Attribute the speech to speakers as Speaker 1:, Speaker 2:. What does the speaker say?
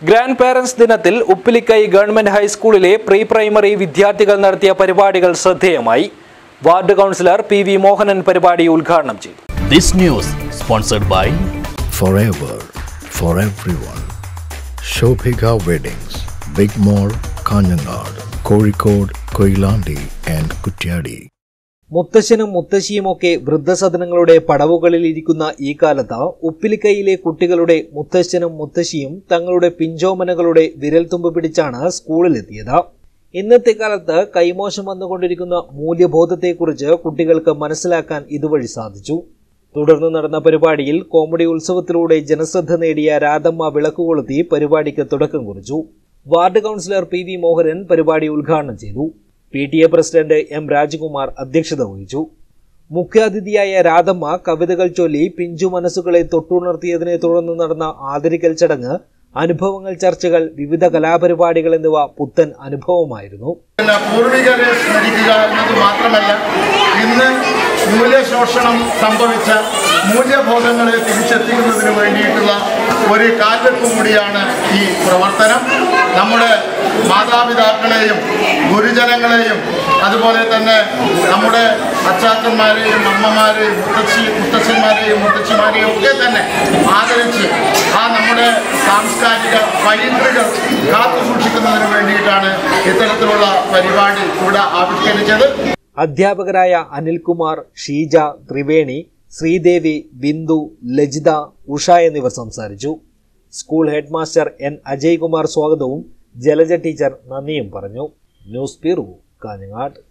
Speaker 1: Grand parents ദിനത്തിൽ Uppilikkai government ഹൈസ്കൂളിലെ pre primary വിദ്യാർത്ഥികൾ നടത്തിയ പരിപാടികൾ ശ്രദ്ധേയമായി. വാർഡ് കൗൺസിലർ PV മോഹനൻ പരിപാടി ഉദ്ഘാടനം ചെയ്തു.
Speaker 2: This news sponsored by
Speaker 3: Forever for everyone. Shobhika Weddings, Big Mall, Kanyanad, Kozhikode, Koilandi and Kutyadi.
Speaker 1: മുത്തശ്ശനും മുത്തശ്ശിയുമൊക്കെ വൃദ്ധസദനങ്ങളുടെ പടവുകളിൽ ഇരിക്കുന്ന ഈ കാലത്ത് ഉപ്പിലിക്കൈയിലെ കുട്ടികളുടെ മുത്തശ്ശനും മുത്തശ്ശിയും തങ്ങളുടെ പിഞ്ചോമനകളുടെ വിരൽത്തുമ്പ് പിടിച്ചാണ് സ്കൂളിലെത്തിയത്. ഇന്നത്തെ കാലത്ത് കൈമോശം വന്നുകൊണ്ടിരിക്കുന്ന മൂല്യബോധത്തെക്കുറിച്ച് കുട്ടികൾക്ക് മനസ്സിലാക്കാൻ ഇതുവഴി സാധിച്ചു. തുടർന്ന് നടന്ന പരിപാടിയിൽ കോമഡി ഉത്സവത്തിലൂടെ ജനശ്രദ്ധ നേടിയ രാധമ്മ വിളക്കുകൊളുത്തി പരിപാടിക്ക് തുടക്കം കുറിച്ചു. വാർഡ് കൗൺസിലർ PV മോഹനൻ പരിപാടി ഉദ്ഘാടനം ചെയ്തു. PTA പ്രസിഡന്റ് M രാജകുമാർ അധ്യക്ഷത വഹിച്ചു. മുഖ്യാതിഥിയായ രാധമ്മ കവിതകൾ ചൊല്ലി പിഞ്ചു മനസ്സുകളെ തൊട്ടുണർത്തിയതിനെ തുടർന്ന് നടന്ന ആദരിക്കൽ ചടങ്ങ്, അനുഭവങ്ങൾ, ചർച്ചകൾ, വിവിധ കലാപരിപാടികൾ എന്നിവ പുത്തൻ അനുഭവമായിരുന്നു.
Speaker 4: പൂർവികരെ സ്മരിക്കുക എന്നത് മാത്രമല്ല, ഇന്ന് മൂല്യശോഷണം സംഭവിച്ച മൂല്യബോധങ്ങളെ തിരിച്ചെത്തിക്കുന്നതിന് വേണ്ടിയിട്ടുള്ള ഒരു കാൽവെപ്പ് കൂടിയാണ് ഈ പ്രവർത്തനം. നമ്മുടെ മാതാപിതാക്കളെയും ഗുരുജനങ്ങളെയും അതുപോലെ തന്നെ നമ്മുടെ അച്ചാച്ചന്മാരെയും അമ്മമാരെയും മുത്തച്ഛന്മാരെയും മുത്തച്ഛിമാരെയും ഒക്കെ തന്നെ ആദരിച്ച് ആ നമ്മുടെ സാംസ്കാരിക പൈതൃകം കാത്തു സൂക്ഷിക്കുന്നതിന് വേണ്ടിയിട്ടാണ് ഇത്തരത്തിലുള്ള പരിപാടി ഇവിടെ ആവിഷ്കരിച്ചത്.
Speaker 1: അധ്യാപകരായ അനിൽകുമാർ, ഷീജ, ത്രിവേണി, ശ്രീദേവി, ബിന്ദു, ലജിത, ഉഷ എന്നിവർ സംസാരിച്ചു. School head master N Ajay Kumar സ്വാഗതവും ജലജ ടീച്ചർ നന്ദിയും പറഞ്ഞു. News bureau, Kanhangad.